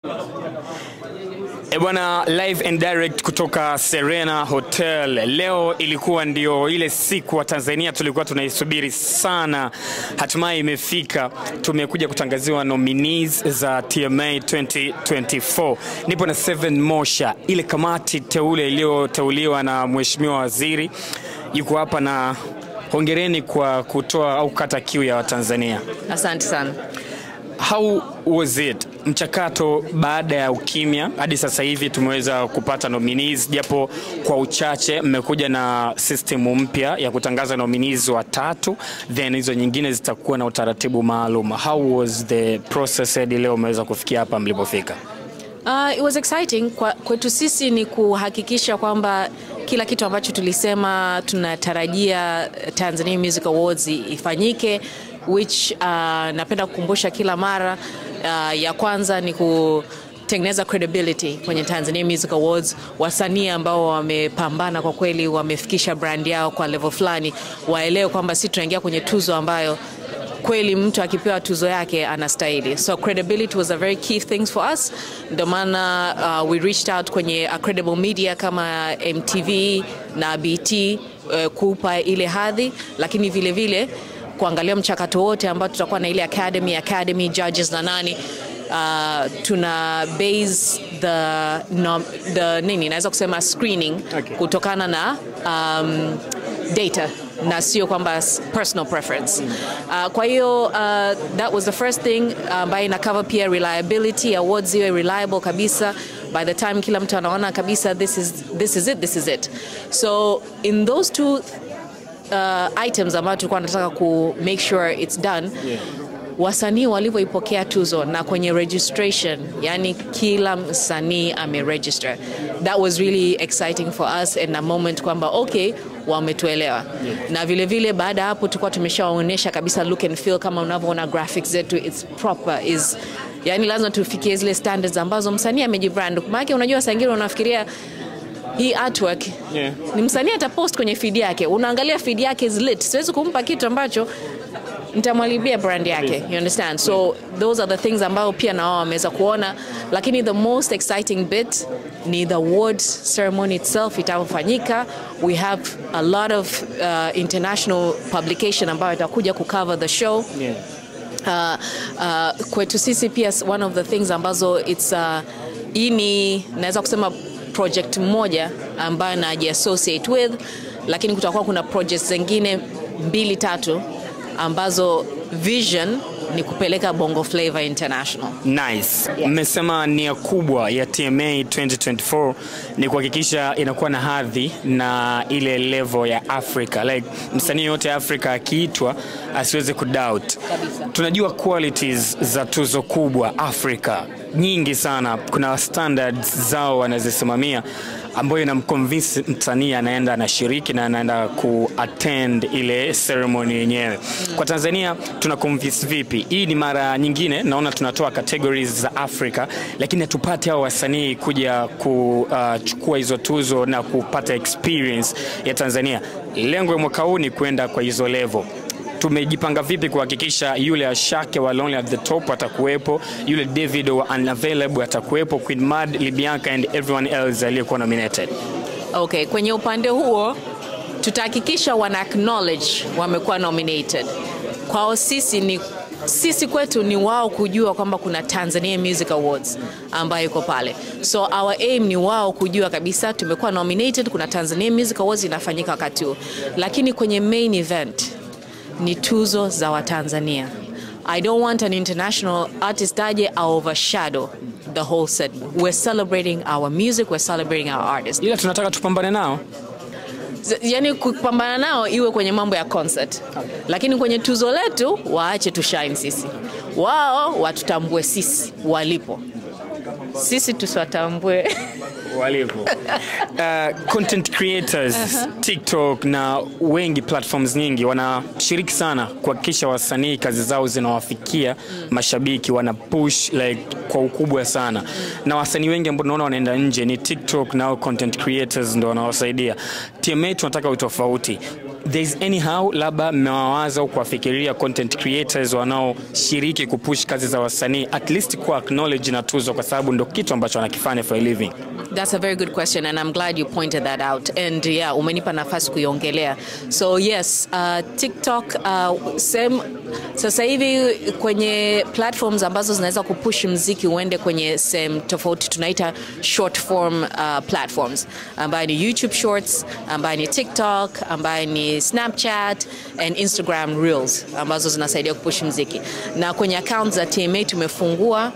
Bwana, live and direct kutoka Serena Hotel. Leo ilikuwa ndio ile siku wa Tanzania tulikuwa tunaisubiri sana. Hatimaye imefika. Tumekuja kutangaziwa nominees za TMA 2024. Nipo na Seven Mosha, ile kamati teule iliyoteuliwa na Mheshimiwa Waziri. Yuko hapa na hongereni kwa kutoa au kata kiu ya Watanzania. Asante sana. How was it? Mchakato baada ya ukimya hadi sasa hivi tumeweza kupata nominees, japo kwa uchache. Mmekuja na system mpya ya kutangaza nominees watatu, then hizo nyingine zitakuwa na utaratibu maalum. How was the process hadi leo mmeweza kufikia hapa mlipofika? It was exciting. Kwetu sisi ni kuhakikisha kwamba kila kitu ambacho tulisema tunatarajia Tanzania Music Awards ifanyike, which napenda kukumbusha kila mara. Ya kwanza ni kutengeneza credibility kwenye Tanzania Music Awards. Wasanii ambao wamepambana kwa kweli, wamefikisha brand yao kwa level fulani, waelewe kwamba sisi tunaingia kwenye tuzo ambayo kweli mtu akipewa tuzo yake anastahili. So credibility was a very key thing for us. Ndio maana we reached out kwenye a credible media kama MTV na BT kupa ile hadhi, lakini vile vile kuangalia mchakato wote ambao tutakuwa na ile academy judges na nani. Tuna base the nini naweza kusema screening kutokana na data na sio kwamba personal preference. Kwa hiyo that was the first thing, ambayo ina cover pia reliability. Awards iwe reliable kabisa. By the time kila mtu anaona kabisa this is it. So in those two items ambayo tulikuwa tunataka ku make sure it's done, wasanii walivyoipokea tuzo na kwenye registration, yani kila msanii ameregister. That was really exciting for us and a moment kwamba okay, wametuelewa. Na vile vile baada hapo tulikuwa tumeshaonyesha kabisa look and feel, kama unavyoona graphics zetu, it's proper, is yani lazima tufikie zile standards ambazo msanii amejibrand. Maana unajua saa nyingine unafikiria hii artwork ni msanii atapost kwenye feed yake, unaangalia feed yake is lit, siwezi kumpa kitu ambacho nitamwalibia brand yake, you understand? So those are the things ambao pia na wao wameweza kuona. Lakini the most exciting bit ni the awards ceremony itself itafanyika. We have a lot of international publication ambao itakuja kucover the show. Kwetu sisi pia one of the things ambazo it's ini naweza kusema project moja ambayo najiassociate with, lakini kutakuwa kuna projects zingine 2-3 ambazo vision ni kupeleka Bongo Flava International. Nice. Mmesema nia kubwa ya TMA 2024 ni kuhakikisha inakuwa na hadhi na ile level ya Africa. Like msanii yote Africa akiitwa asiweze kudoubt. Tunajua qualities za tuzo kubwa Africa nyingi sana, kuna standards zao wanazisimamia ambayo inamconvince msanii anaenda anashiriki na anaenda kuattend ile ceremony yenyewe. Kwa Tanzania tuna convince vipi? Hii ni mara nyingine naona tunatoa categories za Africa, lakini hatupate hao wasanii kuja kuchukua hizo tuzo na kupata experience ya Tanzania. Lengo ya mwaka huu ni kwenda kwa hizo level. Tumejipanga vipi kuhakikisha yule Ashake wa Lonely at the Top atakuwepo, yule David wa Unavailable atakuwepo, Queen Mad, Libianca and everyone else aliyekuwa nominated? Okay, kwenye upande huo tutahakikisha wana acknowledge wamekuwa nominated. Kwao sisi kwetu ni wao kujua kwamba kuna Tanzania Music Awards ambayo iko pale. So our aim ni wao kujua kabisa tumekuwa nominated, kuna Tanzania Music Awards inafanyika wakati huo. Lakini kwenye main event ni tuzo za Watanzania. I don't want an international artist aje overshadow the whole set. We're celebrating our music, we're celebrating our artists. Ila tunataka tupambane nao. Yani kupambana nao iwe kwenye mambo ya concert. Lakini kwenye tuzo letu waache tu shine sisi. Wao watutambue sisi walipo. Sisi tusiwatambue walipo. Content creators, TikTok na wengi platforms nyingi wanashiriki sana kuhakikisha wasanii kazi zao zinawafikia mashabiki, wana push like kwa ukubwa sana. Na wasanii wengi ambao naona wanaenda nje ni TikTok na content creators ndio wanawasaidia. TMA tunataka utofauti. there's anyhow labda mmewawaza au kuwafikiria content creators wanaoshiriki kupush kazi za wasanii at least kwa acknowledge na tuzo, kwa sababu ndio kitu ambacho wanakifanya for a living? That's a very good question, and I'm glad you pointed that out. And yeah, umenipa nafasi kuiongelea. So yes, TikTok, sasa hivi kwenye platforms ambazo zinaweza kupush muziki uende kwenye sehemu tofauti tunaita short form platforms, ambayo ni YouTube Shorts, ambayo ni TikTok, ambayo ni Snapchat and Instagram Reels, ambazo zinasaidia kupush muziki. Na kwenye accounts za TMA tumefungua,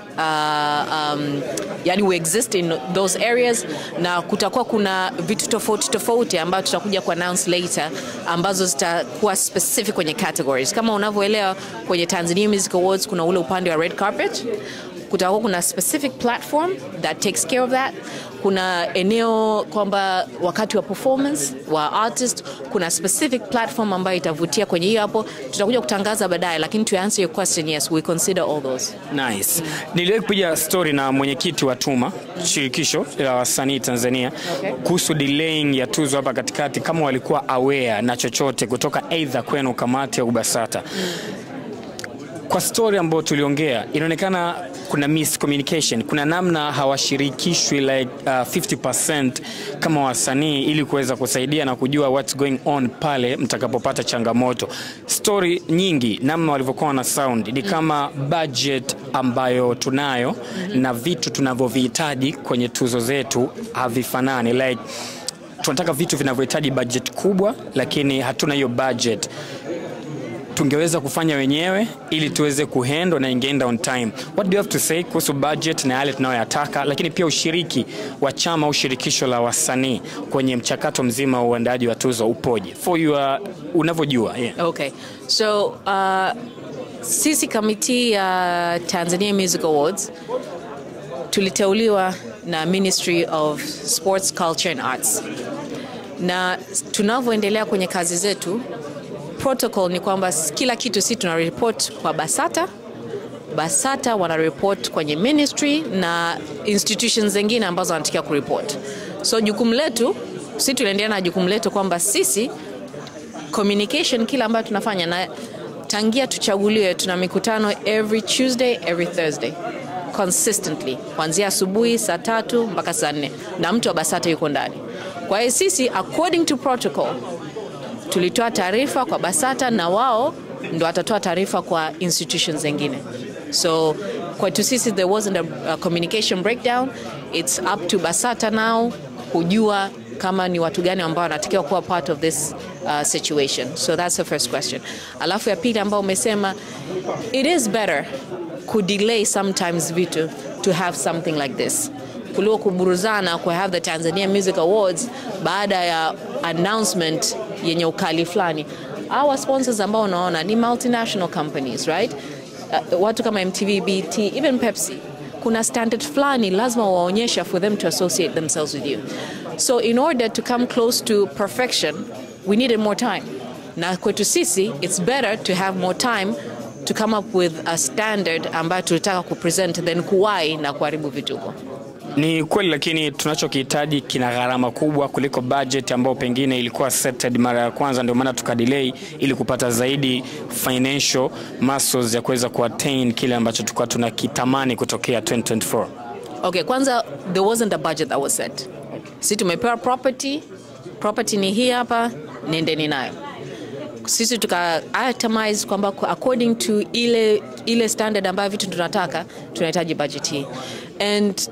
yani we exist in those areas, na kutakuwa kuna vitu tofauti ambayo tutakuja ku announce later, ambazo zitakuwa specific kwenye categories. Kama unavyoelewa kwenye Tanzania Music Awards kuna ule upande wa red carpet, kutakuwa kuna specific platform that takes care of that. Kuna eneo kwamba wakati wa performance wa artist kuna specific platform ambayo itavutia kwenye hiyo, hapo tutakuja kutangaza baadaye, lakini to answer your question, yes, we consider all those. Nice. Niliwahi kupiga story na mwenyekiti wa TUMA, shirikisho la wasanii Tanzania, kuhusu delaying ya tuzo hapa katikati, kama walikuwa aware na chochote kutoka either kwenu kamati au BASATA. Kwa story ambayo tuliongea, inaonekana kuna miscommunication, kuna namna hawashirikishwi like 50% kama wasanii ili kuweza kusaidia na kujua what's going on pale mtakapopata changamoto. Story nyingi namna walivyokuwa na sound ni kama budget ambayo tunayo na vitu tunavyovihitaji kwenye tuzo zetu havifanani. Like tunataka vitu vinavyohitaji budget kubwa, lakini hatuna hiyo budget. Tungeweza kufanya wenyewe ili tuweze kuhandle na ingeenda on time. What do you have to say kuhusu budget na yale tunayoyataka, lakini pia ushiriki wa chama au shirikisho la wasanii kwenye mchakato mzima wa uandaji wa tuzo upoje? For you unavyojua. Yeah. Okay. So sisi kamiti ya Tanzania Music Awards tuliteuliwa na Ministry of Sports, Culture and Arts. Na tunavyoendelea kwenye kazi zetu, protocol ni kwamba kila kitu sisi tuna report kwa BASATA. BASATA wana report kwenye ministry na institutions zingine ambazo wanatakiwa kureport. So jukumu letu, sisi tunaendelea na jukumu letu kwamba sisi communication kila ambayo tunafanya, na tangia tuchaguliwe tuna mikutano every Tuesday, every Thursday consistently, kuanzia asubuhi saa 3 mpaka saa 4, na mtu wa BASATA yuko ndani. Kwa hiyo sisi according to protocol tulitoa taarifa kwa BASATA na wao ndo watatoa taarifa kwa institutions zingine. So kwetu sisi there wasn't a communication breakdown. It's up to BASATA now kujua kama ni watu gani ambao wanatakiwa kuwa part of this situation. So that's the first question. Alafu ya pili ambao umesema, it is better could delay sometimes vitu to have something like this, kuliko kuburuzana ku have the Tanzania Music Awards baada ya announcement yenye ukali fulani. Our sponsors ambao unaona ni multinational companies, right? Watu kama MTV, BET, even Pepsi. Kuna standard fulani lazima waonyesha for them to associate themselves with you. So in order to come close to perfection, we needed more time. Na kwetu sisi, it's better to have more time to come up with a standard ambayo tulitaka kupresent than kuwai na kuharibu vituko. Ni kweli, lakini tunachokihitaji kina gharama kubwa kuliko budget ambayo pengine ilikuwa setted mara ya kwanza, ndio maana tukadelay ili kupata zaidi financial muscles ya kuweza kuattain kile ambacho tulikuwa tunakitamani kutokea 2024. Okay, kwanza there wasn't a budget that was set. Sisi tumepewa property ni hii hapa, nendeni nayo. Sisi tuka itemize kwamba according to ile standard ambayo vitu tunataka, tunahitaji budget hii. And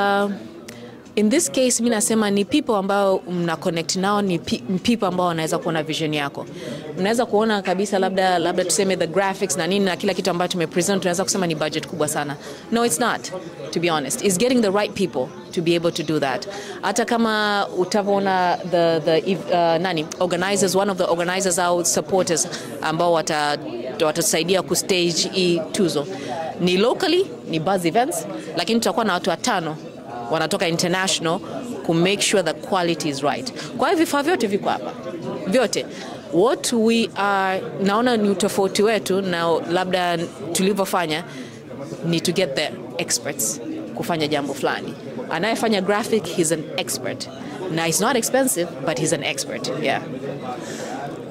in this case mimi nasema ni people ambao mna connect nao, ni people ambao wanaweza kuona vision yako. Mnaweza kuona kabisa labda tuseme the graphics na nini na kila kitu ambacho tumepresent, tunaweza kusema ni budget kubwa sana. No, it's not, to be honest. It's getting the right people to be able to do that. Hata kama utavona the organizers, one of the organizers au supporters ambao watasaidia ku stage hii tuzo ni locally, ni Buzz Events, lakini tutakuwa na watu 5 wanatoka international ku make sure the quality is right. Kwa hivyo vifaa vyote viko hapa. Vyote. What we are, naona ni utofauti wetu na labda tulivyofanya ni to get the experts kufanya jambo fulani. Anayefanya graphic, he's an expert. Now, it's not expensive, but he's an expert. Yeah.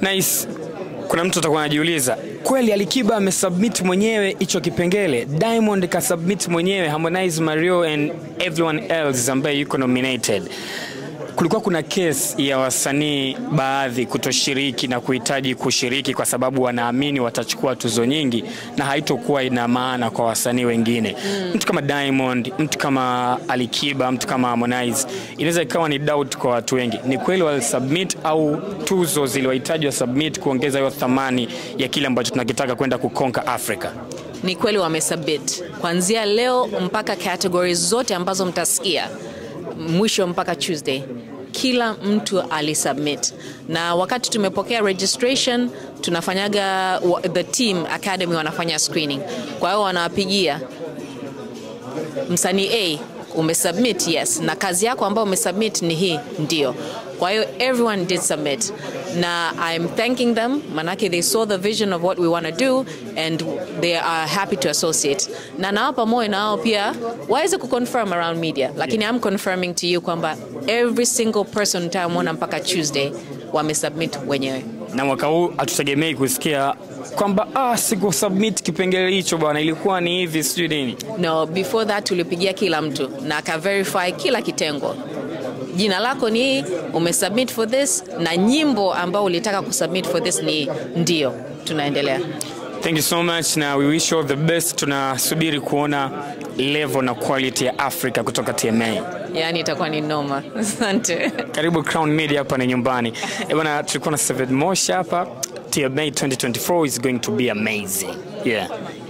Nice. Kuna mtu atakuwa anajiuliza, kweli Alikiba amesubmit mwenyewe hicho kipengele? Diamond ka submit mwenyewe, Harmonize, Mario and everyone else ambaye yuko nominated. Kulikuwa kuna case ya wasanii baadhi kutoshiriki na kuhitaji kushiriki kwa sababu wanaamini watachukua tuzo nyingi na haitokuwa ina maana kwa wasanii wengine. Mtu kama Diamond, mtu kama Alikiba, mtu kama Harmonize, inaweza ikawa ni doubt kwa watu wengi. Ni kweli wali submit au tuzo ziliwahitaji wa submit kuongeza hiyo thamani ya kile ambacho tunakitaka kwenda kukonka Africa? Ni kweli wamesubmit. Kuanzia leo mpaka categories zote ambazo mtasikia, mwisho mpaka Tuesday, kila mtu alisubmit. Na wakati tumepokea registration, tunafanyaga the team academy wanafanya screening. Kwa hiyo wanawapigia msanii A, umesubmit? Yes. Na kazi yako ambayo umesubmit ni hii? Ndio. Kwa hiyo everyone did submit. Na I'm thanking them, manake they saw the vision of what we want to do and they are happy to associate. Na nawapa moyo nao pia waweze kuconfirm around media. Lakini I'm confirming to you kwamba every single person tamuona mpaka Tuesday wamesubmit wenyewe. Na mwaka huu hatutegemei kusikia kwamba siku submit kipengele hicho bwana, ilikuwa ni hivi sijui nini. No, before that tulipigia kila mtu na aka verify kila kitengo. Jina lako ni umesubmit for this, na nyimbo ambao ulitaka kusubmit for this ni ndio. Tunaendelea. Thank you so much, na we wish you all the best. Tunasubiri kuona level na quality ya Africa kutoka TMA. Yani itakuwa ni noma. Asante. Karibu Crown Media, hapa ni nyumbani. Bwana, tulikuwa na Saved Mosha hapa. TMA 2024 is going to be amazing. Yeah.